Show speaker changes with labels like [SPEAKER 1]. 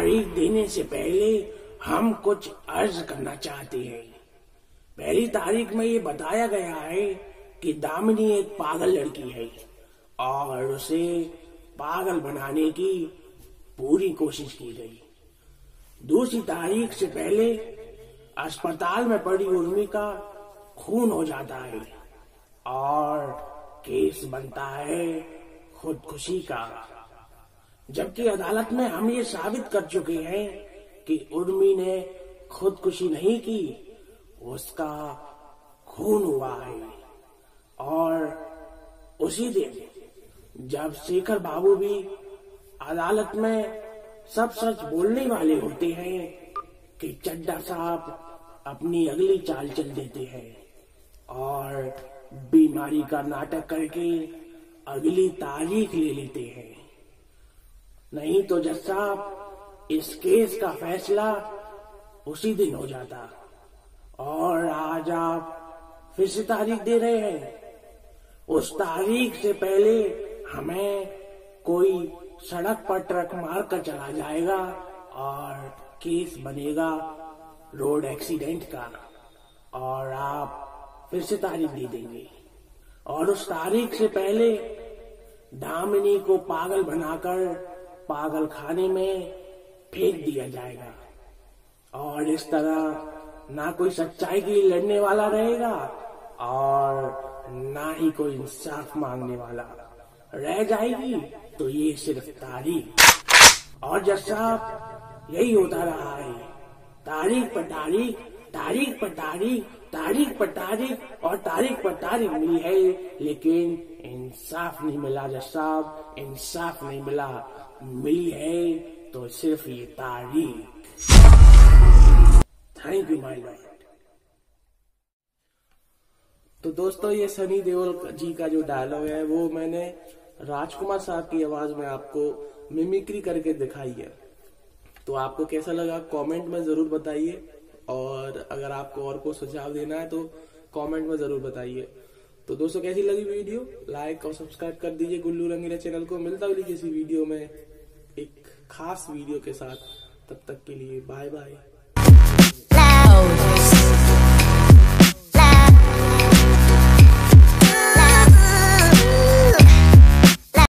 [SPEAKER 1] तारीख देने से पहले हम कुछ अर्ज करना चाहते हैं। पहली तारीख में ये बताया गया है कि दामिनी एक पागल लड़की है और उसे पागल बनाने की पूरी कोशिश की गई। दूसरी तारीख से पहले अस्पताल में पड़ी उर्मी का खून हो जाता है और केस बनता है खुदकुशी का, जबकि अदालत में हम ये साबित कर चुके हैं कि उर्मी ने खुदकुशी नहीं की, उसका खून हुआ है। और उसी दिन जब शेखर बाबू भी अदालत में सब सच बोलने वाले होते हैं कि चड्ढा साहब अपनी अगली चाल चल देते हैं और बीमारी का नाटक करके अगली तारीख ले लेते हैं। नहीं तो जज साहब इस केस का फैसला उसी दिन हो जाता और आज आप फिर से तारीख दे रहे हैं। उस तारीख से पहले हमें कोई सड़क पर ट्रक मार कर चला जाएगा और केस बनेगा रोड एक्सीडेंट का और आप फिर से तारीख दे देंगे। और उस तारीख से पहले दामिनी को पागल बनाकर पागल खाने में फेंक दिया जाएगा और इस तरह ना कोई सच्चाई के लिए लड़ने वाला रहेगा और ना ही कोई इंसाफ मांगने वाला रह जाएगी। तो ये सिर्फ तारीख और जज साहब यही होता रहा है, तारीख पर तारीख, तारीख पर तारीख, तारीख पर तारीख और तारीख पर तारीख मिली है, लेकिन इंसाफ नहीं मिला जज साहब, इंसाफ नहीं मिला। मिली है तो सिर्फ ये तारीख। Thank you my lord. तो दोस्तों ये सनी देओल जी का जो डायलॉग है वो मैंने राजकुमार साहब की आवाज में आपको मिमिक्री करके दिखाई है। तो आपको कैसा लगा कमेंट में जरूर बताइए और अगर आपको और कोई सुझाव देना है तो कमेंट में जरूर बताइए। तो दोस्तों कैसी लगी वीडियो, लाइक और सब्सक्राइब कर दीजिए गुल्लू रंगीला चैनल को। मिलता हूँ किसी वीडियो में एक खास वीडियो के साथ, तब तक के लिए बाय बाय।